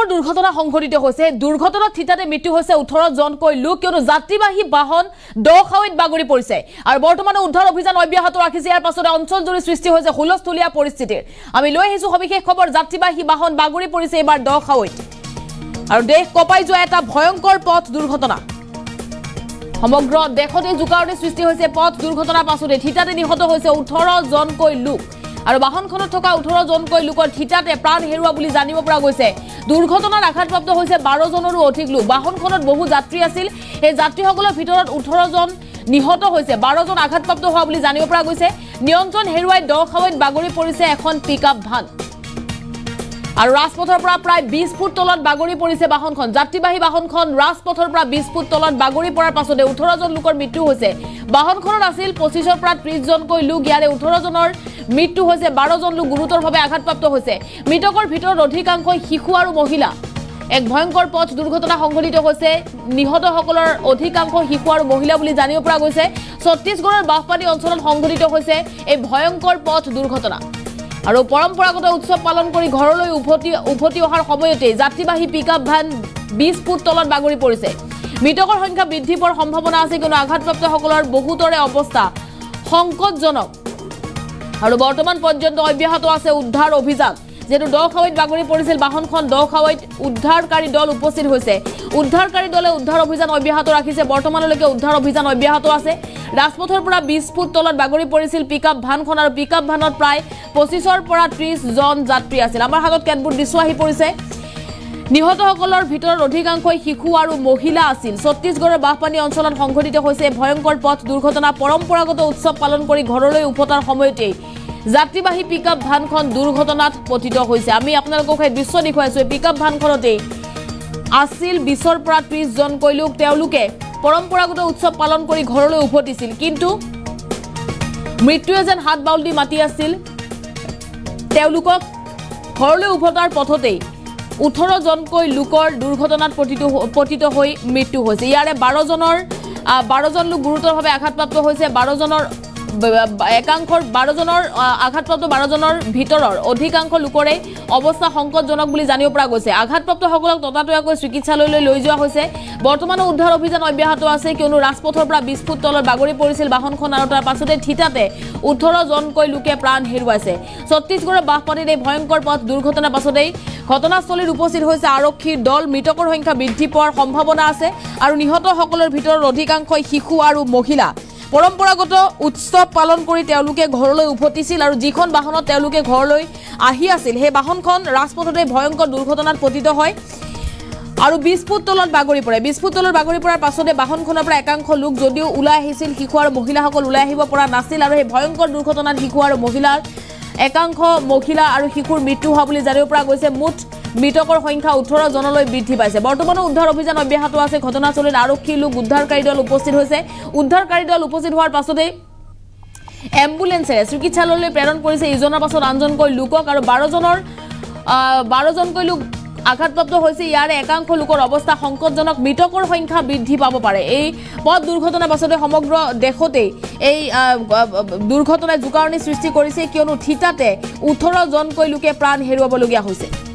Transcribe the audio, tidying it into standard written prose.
ভয়ঙ্কৰ দুৰ্ঘটনা সংঘটিত হৈছে দুৰ্ঘটনাত থিতাতে মৃত্যু হৈছে 18 জনকৈ লোক কিয়নো যাত্ৰীবাহী বাহন দখাৱৈত বাগৰি পৰিছে আৰু বৰ্তমান উদ্ধাৰ অভিযান অব্যাহত ৰাখিছে ইয়াৰ পাছতে অঞ্চলজুৰি সৃষ্টি হৈছে হুলস্থুলীয়া পৰিস্থিতিৰ আমি লৈ আহিছো সবিশেষ খবৰ যাত্ৰীবাহী বাহন বাগৰি পৰিছে এবাৰ দখাৱৈত আৰু দেশ কপাই যোৱা এটা ভয়ঙ্কৰ পথ দুৰ্ঘটনা সমগ্ৰ দেশতে জুকাৰণি সৃষ্টি হৈছে পথ দুৰ্ঘটনাৰ পাছতে থিতাতে নিহত হৈছে 18 জনকৈ লোক আৰু বাহনখনত থকা 18 জনকৈ লোকৰ থিতাতে প্ৰাণ হেৰুৱা বুলি জানিব পৰা গৈছে দুৰ্ঘটনাৰ আঘাতপ্ৰাপ্ত হৈছে 12 জনৰো অধিক লোক বাহনখনত বহু যাত্ৰী আছিল এই যাত্ৰীসকলৰ ভিতৰত 18 জন নিহত হৈছে 12 জন আঘাতপ্ৰাপ্ত হোৱা বুলি জানিব পৰা গৈছে নিয়ন্ত্ৰণ হেৰুৱাই দখাৱৈত বাগৰি পৰিছে এখন পিকআপ ভান আৰু ৰাজপথৰ পৰা প্ৰায় 20 ফুট তলত বাগৰি পৰিছে বাহনখন যাত্ৰীবাহী বাহনখন ৰাজপথৰ পৰা 20 ফুট তলত বাগৰি পৰাৰ পাছতে 18 জন লোকৰ মৃত্যু হৈছে বাহনখনত আছিল 25 ৰ পৰা 30 জনকৈ লোক ইয়াৰে 18 জনৰ মৃত্যু হৈছে 12 জন লোক গুৰুতৰভাৱে আঘাতপ্ৰাপ্ত হৈছে মৃতকৰ ভিতৰত অধিকাংশই শিশু আৰু মহিলা এক ভয়ঙ্কৰ পথ দুৰ্ঘটনা সংঘটিত হৈছে নিহতসকলৰ অধিকাংশ শিশু আৰু মহিলা বুলি জানিব পৰা গৈছে ছত্তীশগড়ৰ বাহপানী অঞ্চলত সংঘটিত হৈছে এই ভয়ঙ্কৰ পথ দুৰ্ঘটনা আৰু পৰম্পৰাগত উৎসৱ পালন কৰি ঘৰলৈ উভতি অহাৰ সময়তে যাত্ৰীবাহী পিকআপ ভ্যান 20 ফুট তলত বাগৰি পৰিছে মৃতকৰ সংখ্যা বৃদ্ধি পোৱাৰ সম্ভাৱনা আছে কিন্তু আঘাতপ্ৰাপ্তসকলৰ বহুতৰে অৱস্থা সংকটজনক আৰু বৰ্তমান পৰ্যন্ত অব্যাহত আছে উদ্ধাৰ অভিযান যেটো দখাৱৈত বাগৰি পৰিছিল বাহনখন দখাৱৈত উদ্ধাৰকাৰী দল উপস্থিত হৈছে উদ্ধাৰকাৰী দলে উদ্ধাৰ অভিযান অব্যাহত ৰাখিছে বৰ্তমানলৈকে উদ্ধাৰ অভিযান অব্যাহত আছে ৰাজপথৰ পৰা 20 ফুট তলত বাগৰি পৰিছিল পিকআপ ভানখন আৰু পিকআপ ভানত প্ৰায় 25 ৰ পৰা 30 জন যাত্ৰী আছিল আমাৰ হাতত কেতবোৰ দৃশ্য আহি পৰিছে নিহতসকলৰ ভিতৰত অধিকাংশই শিশু আৰু মহিলা আছিল ছত্তীশগড়ৰ বাহপানী অঞ্চলত সংঘটিত হৈছে ভয়ঙ্কৰ পথ দুৰ্ঘটনা পৰম্পৰাগত উৎসৱ পালন কৰি ঘৰলৈ উভতাৰ সময়তে যাত্ৰীবাহী পিকআপ ভানখন দুৰ্ঘটনাত পতিত হৈছে আমি আপোনালোকক এই দৃশ্য দেখুৱাইছো পিকআপ ভানখনতে আছিল 20 ৰ পৰা 30 জনকৈ লোক তেওঁলোকে পৰম্পৰাগত উৎসৱ পালন কৰি ঘৰলৈ উভতিছিল কিন্তু মৃত্যুয়ে যেন হাত বাউল দি মাতি আছিল তেওঁলোকক ঘৰলৈ উভতাৰ পথতে 18 জনকৈ লোকৰ দুৰ্ঘটনাত পতিত হৈ মৃত্যু হৈছে ইয়াৰে 12 জন লোক গুৰুতৰভাৱে আঘাতপ্ৰাপ্ত হৈছে 12 জনৰ একাংশৰ 12 জনৰ আঘাতপ্ৰাপ্ত 12 জনৰ ভিতৰৰ অধিকাংশ লোকৰে অৱস্থা সংকটজনক বুলি জানিব পৰা গৈছে আঘাতপ্ৰাপ্তসকলক ততাতৈয়াকৈ চিকিৎসালয়লৈ লৈ যোৱা হৈছে বৰ্তমান উদ্ধাৰ অভিযান অব্যাহত আছে কিয়নো ৰাজপথৰ পৰা 20 ফুট তলত বাগৰি পৰিছিল বাহনখন আৰু তাৰ পাছতে থিতাতে 18 জনকৈ লোকে প্ৰাণ হেৰুৱাইছে ছত্তীশগড়ৰ বাহপানীৰ এই ভয়ঙ্কৰ পথ দুৰ্ঘটনাৰ পাছতে ঘটনাস্থলীত উপস্থিত হৈছে আৰক্ষীৰ দল মৃতকৰ সংখ্যা বৃদ্ধি পোৱাৰ সম্ভাৱনা আছে আৰু নিহতসকলৰ ভিতৰত অধিকাংশই শিশু আৰু মহিলা পৰম্পৰাগত উৎসৱ পালন কৰি তেওঁলোকে ঘৰলৈ উভতিছিল আৰু যিখন বাহনত তেওঁলোকে ঘৰলৈ আহি আছিল সেই বাহনখন ৰাজপথতে ভয়ঙ্কৰ দুৰ্ঘটনাত পতিত হয় আৰু 20 ফুট তলত বাগৰি পৰে 20 ফুট তলত বাগৰি পৰাৰ পাছতে বাহনখনৰ পৰা একাংশ লোক যদিও ওলাই আহিছিল শিশু আৰু মহিলাসকল ওলাই আহিব পৰা নাছিল আৰু এই ভয়ঙ্কৰ দুৰ্ঘটনাত শিশু আৰু মহিলাৰ একাংশ মহিলা আৰু শিশুৰ মৃত্যু হোৱা বুলি জানিব পৰা গৈছে মুঠ মৃতকৰ সংখ্যা 18 জনলৈ বৃদ্ধি পাইছে বৰ্তমান উদ্ধাৰ অভিযান অব্যাহত আছে ঘটনাস্থলীত আৰক্ষী লোক উদ্ধাৰকাৰী দল উপস্থিত হৈছে উদ্ধাৰকাৰী দল উপস্থিত হোৱাৰ পাছতে এম্বুলেন্সে চিকিৎসালয়লৈ প্ৰেৰণ কৰিছে ইজনৰ পাছত আনজনকৈ লোকক আৰু 12 জনকৈ লোক আঘাতপ্ৰাপ্ত হৈছে ইয়াৰে একাংশ লোকৰ অৱস্থা সংকটজনক মৃতকৰ সংখ্যা বৃদ্ধি পাব পাৰে এই পথ দুৰ্ঘটনাৰ পাছতে সমগ্ৰ দেশতে এই দুৰ্ঘটনাই জুকাৰণি সৃষ্টি কৰিছে কিয়নো থিতাতে 18 জনকৈ লোকে প্ৰাণ হেৰুৱাবলগীয়া হৈছে